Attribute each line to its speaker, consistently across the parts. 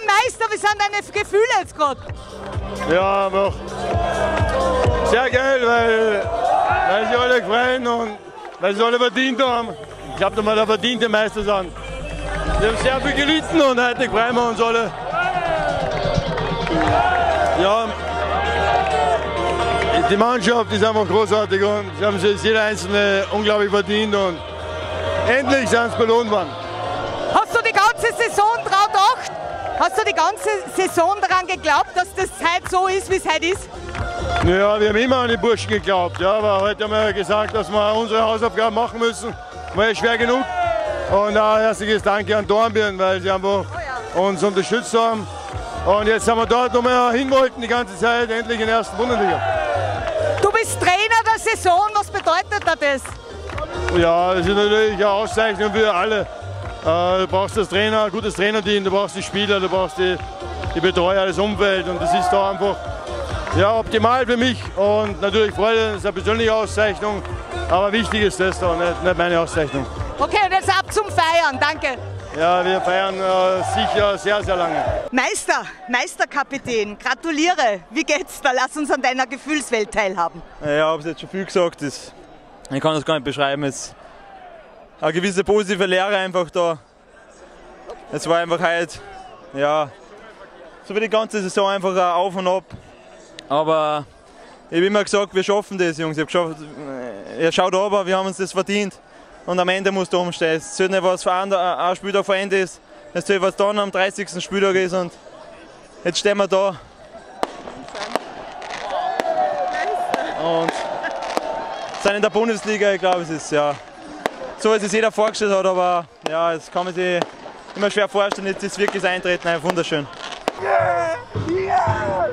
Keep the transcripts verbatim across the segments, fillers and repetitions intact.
Speaker 1: Meister, wie sind deine Gefühle jetzt gerade?
Speaker 2: Ja, noch sehr geil, weil, weil sie alle freuen und weil sie alle verdient haben. Ich glaube, dass wir der verdiente Meister sind. Wir haben sehr viel gelitten und heute freuen wir uns alle. Ja, die Mannschaft ist einfach großartig und sie haben sich jeder Einzelne unglaublich verdient und endlich sind sie belohnt worden.
Speaker 1: Hast du die ganze Saison daran gedacht? Hast du die ganze Saison daran geglaubt, dass das heute so ist, wie es heute ist?
Speaker 2: Ja, wir haben immer an die Burschen geglaubt, ja, aber heute haben wir gesagt, dass wir unsere Hausaufgaben machen müssen. War ja schwer genug. Und ein herzliches Danke an Dornbirn, weil sie einfach uns unterstützt haben. Und jetzt sind wir dort, wo wir hin wollten die ganze Zeit, endlich in der ersten Bundesliga.
Speaker 1: Du bist Trainer der Saison, was bedeutet das?
Speaker 2: Ja, das ist natürlich eine Auszeichnung für alle. Du brauchst das Trainer, ein gutes Trainerteam, du brauchst die Spieler, du brauchst die, die Betreuer, das Umfeld. Und das ist da einfach ja, optimal für mich. Und natürlich Freude, das ist eine persönliche Auszeichnung. Aber wichtig ist das da, nicht, nicht meine Auszeichnung.
Speaker 1: Okay, und jetzt ab zum Feiern, danke.
Speaker 2: Ja, wir feiern äh, sicher sehr, sehr lange.
Speaker 1: Meister, Meisterkapitän, gratuliere. Wie geht's da? Lass uns an deiner Gefühlswelt teilhaben.
Speaker 3: Ja, ich habe es jetzt schon viel gesagt. Das, ich kann das gar nicht beschreiben. Es eine gewisse positive Lehre einfach da. Es war einfach heute, ja, so wie die ganze Saison einfach ein Auf und Ab. Aber ich habe immer gesagt, wir schaffen das, Jungs. Ich habe geschafft, ihr schaut aber, wir haben uns das verdient. Und am Ende musst du umstehen. Es zählt nicht, was ein, ein Spieltag vor Ende ist. Es zählt, was dann am dreißigsten Spieltag ist. Und jetzt stehen wir da. Und sind in der Bundesliga, ich glaube, es ist ja so, wie es jeder vorgestellt hat, aber ja, das kann man sich immer schwer vorstellen. Jetzt ist wirklich das Eintreten einfach wunderschön.
Speaker 1: Yeah! Yeah!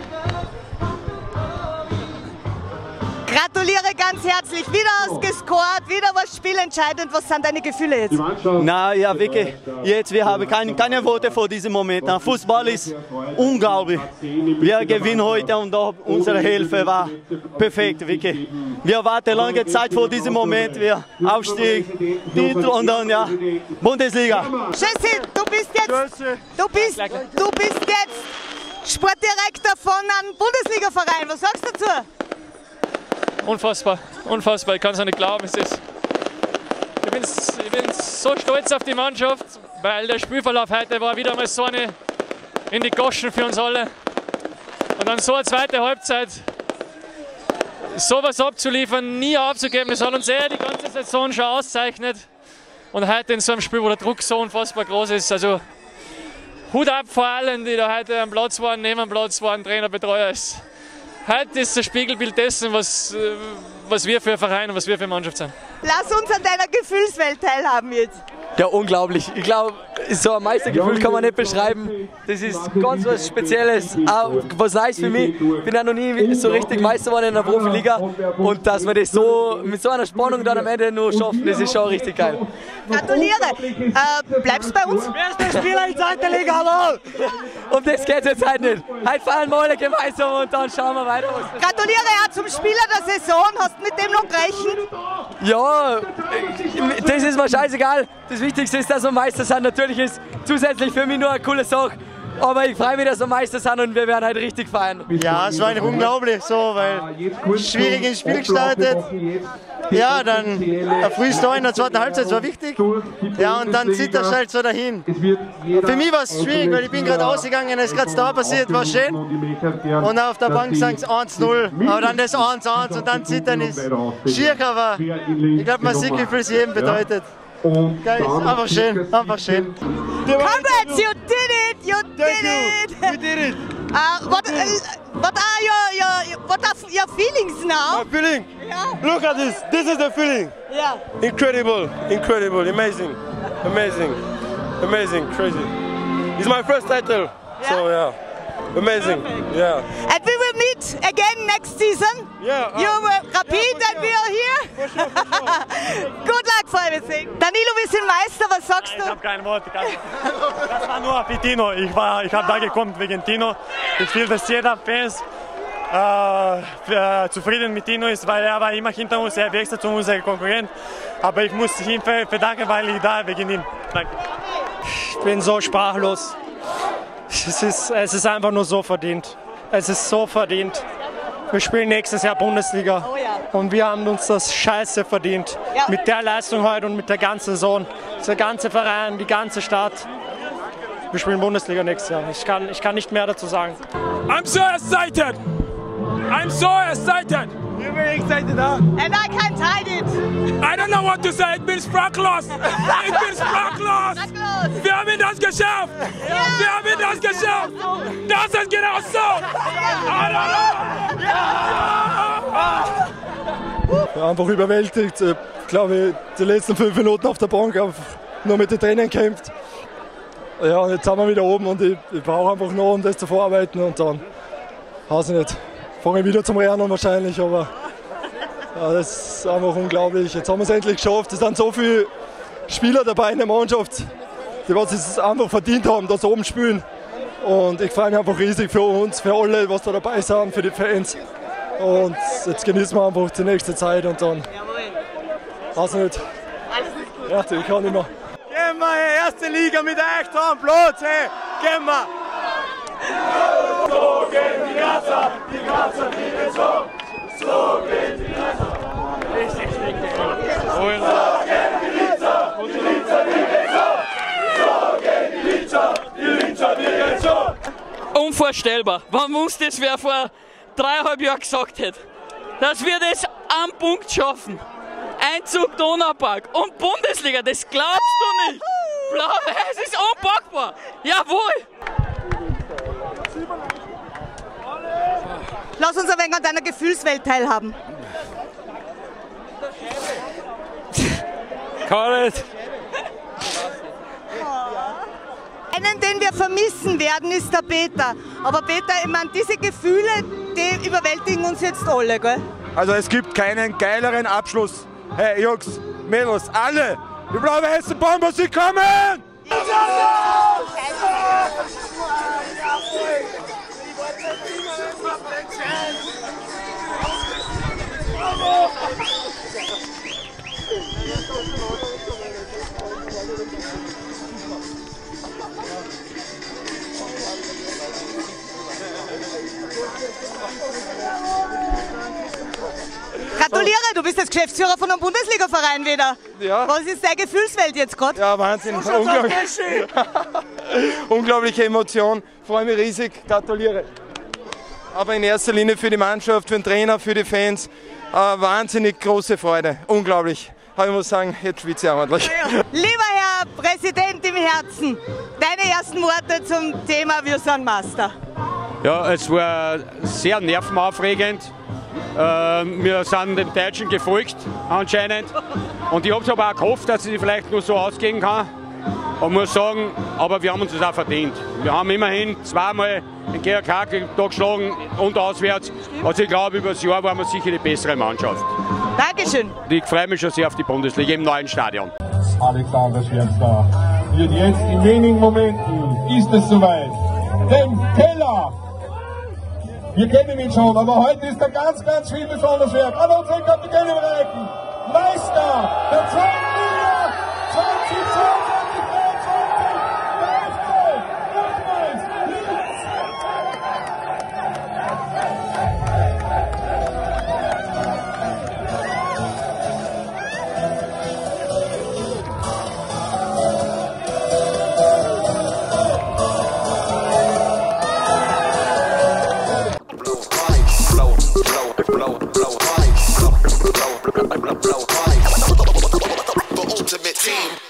Speaker 1: Gratuliere ganz herzlich, wieder ausgescored, wieder was spielentscheidend. Was sind deine Gefühle jetzt?
Speaker 4: Na ja, wirklich, jetzt, wir haben keine, keine Worte vor diesem Moment. Fußball ist unglaublich. Wir gewinnen heute und auch unsere Hilfe war perfekt, wirklich. Wir warten lange Zeit vor diesem Moment, wir Aufstieg, Titel und dann ja, Bundesliga.
Speaker 1: Jesse, du bist jetzt, du bist, du bist jetzt Sportdirektor von einem Bundesliga-Verein. Was sagst du dazu?
Speaker 5: Unfassbar, unfassbar, ich kann es noch nicht glauben. Es ist, ich, bin, ich bin so stolz auf die Mannschaft, weil der Spielverlauf heute war wieder mal so eine in die Goschen für uns alle. Und dann so eine zweite Halbzeit, sowas abzuliefern, nie aufzugeben, das hat uns eher die ganze Saison schon auszeichnet. Und heute in so einem Spiel, wo der Druck so unfassbar groß ist, also Hut ab vor allen, die da heute am Platz waren, neben dem Platz waren, Trainer, Betreuer ist. Heute ist das Spiegelbild dessen, was, was wir für ein Verein und was wir für eine Mannschaft sind.
Speaker 1: Lass uns an deiner Gefühlswelt teilhaben jetzt.
Speaker 4: Ja, unglaublich. Ich glaube, so ein Meistergefühl kann man nicht beschreiben. Das ist ganz was Spezielles, auch was nice für mich. Ich bin ja noch nie so richtig Meister geworden in der Profiliga und dass wir das so mit so einer Spannung dann am Ende nur schaffen, das ist schon richtig geil.
Speaker 1: Gratuliere. Äh, bleibst bei uns?
Speaker 4: Wer ist der Spieler in zweiter Liga? Hallo! Um das geht es jetzt halt nicht. Heute fahren wir alle gemeinsam und dann schauen wir weiter.
Speaker 1: Gratuliere ja zum Spieler der Saison. Hast du mit dem noch gerechnet?
Speaker 4: Ja, das ist mir scheißegal. Das Wichtigste ist, dass wir Meister sind. Natürlich ist zusätzlich für mich nur eine coole Sache. Aber ich freue mich, dass wir Meister sind und wir werden halt richtig feiern.
Speaker 6: Ja, es war eigentlich unglaublich so, weil schwierig ins Spiel gestartet. Ja, dann ein frühes Tor in der zweiten Halbzeit war wichtig. Ja, und dann zieht das halt so dahin. Für mich war es schwierig, weil ich bin gerade ausgegangen, es ist gerade da passiert, war schön. Und auf der Bank sagen sie eins null, aber dann das eins eins und dann zittern ist schier, aber ich glaube, man sieht, wie viel es jedem bedeutet. Geil, einfach schön, einfach schön.
Speaker 1: Congrats, you did it, you did it.
Speaker 6: We did it.
Speaker 1: Uh, what, uh, what are your, your, what are your feelings now?
Speaker 2: My feeling?
Speaker 1: Yeah.
Speaker 2: Look at this, this is the feeling.
Speaker 1: Yeah.
Speaker 2: Incredible, incredible, amazing, amazing, amazing, crazy. It's my first title,
Speaker 1: yeah.
Speaker 2: so yeah, amazing,
Speaker 1: Perfect.
Speaker 2: yeah.
Speaker 1: And we will meet again next season.
Speaker 2: Yeah.
Speaker 1: You
Speaker 2: uh,
Speaker 1: were Rapid
Speaker 2: yeah,
Speaker 1: and we are here.
Speaker 2: For sure, for sure.
Speaker 1: Good luck for everything. Danilo, wir sind Meister, was sagst
Speaker 7: Ich
Speaker 1: du?
Speaker 7: habe kein Wort. Das war nur für Tino. Ich, war, ich habe da gekommen wegen Tino. Ich will, dass jeder Fans äh, zufrieden mit Tino ist, weil er war immer hinter uns, er wechselt zu unserem Konkurrent. Aber ich muss ihm bedanken, weil ich da wegen ihm. Danke.
Speaker 8: Ich bin so sprachlos.
Speaker 7: Es ist, es ist einfach nur so verdient. Es ist so verdient. Wir spielen nächstes Jahr Bundesliga.
Speaker 1: Oh ja.
Speaker 7: Und wir haben uns das Scheiße verdient.
Speaker 1: Ja.
Speaker 7: Mit der Leistung heute und mit der ganzen Saison. Der ganze Verein, die ganze Stadt. Wir spielen Bundesliga nächstes Jahr. Ich kann, ich kann nicht mehr dazu sagen.
Speaker 8: I'm so excited! I'm so excited!
Speaker 1: And I can't hide it.
Speaker 8: I don't know what to say. Ich bin sprachlos. Ich bin sprachlos.
Speaker 1: Sprachlos.
Speaker 8: Wir haben das geschafft.
Speaker 1: Ja.
Speaker 8: Wir haben das geschafft. Das ist genau so. I don't know.
Speaker 2: Ja, einfach überwältigt. Ich glaube, die letzten fünf Minuten auf der Bank einfach nur mit den Tränen gekämpft. Ja, und jetzt sind wir wieder oben und ich, ich brauche einfach noch, um das zu verarbeiten und dann, weiß ich nicht, fange ich wieder zum Rennen wahrscheinlich, aber ja, das ist einfach unglaublich. Jetzt haben wir es endlich geschafft. Es sind so viele Spieler dabei in der Mannschaft, die was es einfach verdient haben, dass sie oben spielen. Und ich freue mich einfach riesig für uns, für alle, was da dabei sind, für die Fans. Und jetzt genießen wir einfach die nächste Zeit und dann, weiß ich nicht, ja, ich kann nicht mehr.
Speaker 6: Gehen wir, hey, erste Liga mit euch da am Platz, hey, gehen wir!
Speaker 8: So gehen die Grazer, die Grazer, die geht so. So gehen die Grazer. Richtig schlecht, So gehen die Linzer, die Linzer, die geht so. So gehen die Linzer, die Linzer, die geht so.
Speaker 9: Unvorstellbar, wenn uns das wer vor dreieinhalb Jahren gesagt hätte, dass wir das am Punkt schaffen. Einzug Donaupark und Bundesliga, das glaubst du nicht! Blau-Weiß ist unpackbar! Jawohl!
Speaker 1: Lass uns ein wenig an deiner Gefühlswelt teilhaben.
Speaker 3: Kann nicht.
Speaker 1: Einen, den wir vermissen werden, ist der Peter. Aber Peter, ich meine, diese Gefühle, die überwältigen uns jetzt alle, gell?
Speaker 10: Also es gibt keinen geileren Abschluss. Hey Jungs, Mädels, alle! Die blau-weißen Bomber, sie kommen!
Speaker 1: Gratuliere, du bist jetzt Geschäftsführer von einem Bundesliga-Verein wieder.
Speaker 10: Ja.
Speaker 1: Was ist deine Gefühlswelt jetzt gerade?
Speaker 10: Ja, Wahnsinn. Unglaublich. Unglaubliche Emotion. Freue mich riesig. Gratuliere. Aber in erster Linie für die Mannschaft, für den Trainer, für die Fans. Äh, wahnsinnig große Freude. Unglaublich. Aber ich muss sagen, jetzt schwitze ich ordentlich.
Speaker 1: Lieber Herr Präsident im Herzen, deine ersten Worte zum Thema Wir sind Master.
Speaker 11: Ja, es war sehr nervenaufregend. Wir sind dem Deutschen gefolgt anscheinend und ich habe es aber auch gehofft, dass es vielleicht nur so ausgehen kann und muss sagen, aber wir haben uns das auch verdient. Wir haben immerhin zweimal den G R K da geschlagen und auswärts, also ich glaube über das Jahr waren wir sicher die bessere Mannschaft.
Speaker 1: Dankeschön.
Speaker 11: Ich freue mich schon sehr auf die Bundesliga im neuen Stadion.
Speaker 12: Alexander Schwerster wird jetzt in wenigen Momenten, ist es soweit, den Keller. Wir kennen ihn schon, aber heute ist er ganz, ganz viel besonders wert. An unseren Kapitän im Reiten, Meister der zweiten Liga zwanzig zweiundzwanzig dreiundzwanzig, der F C Rot-Weiß Linz.
Speaker 13: The ultimate team.